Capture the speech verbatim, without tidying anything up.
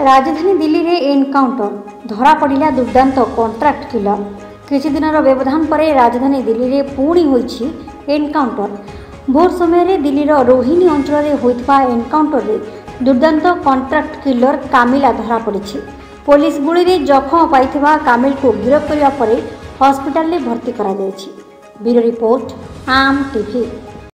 राजधानी दिल्ली रे एनकाउंटर धरा पड़ा दुर्दांत कॉन्ट्रैक्ट किलर। किछि दिनर व्यवधान पर राजधानी दिल्ली रे पुणी होइछि एनकाउंटर। भोर समय दिल्लीर रोहिणी अंचल में होइतबा एनकाउंटर रे दुर्दांत कॉन्ट्रैक्ट किलर कामिला धरा पड़ी। पुलिस गुली रे जखम पाइथिबा कामिल को गिरफ्त करने पर हॉस्पिटल में भर्ती करा जायछि। Bureau report Aam TV.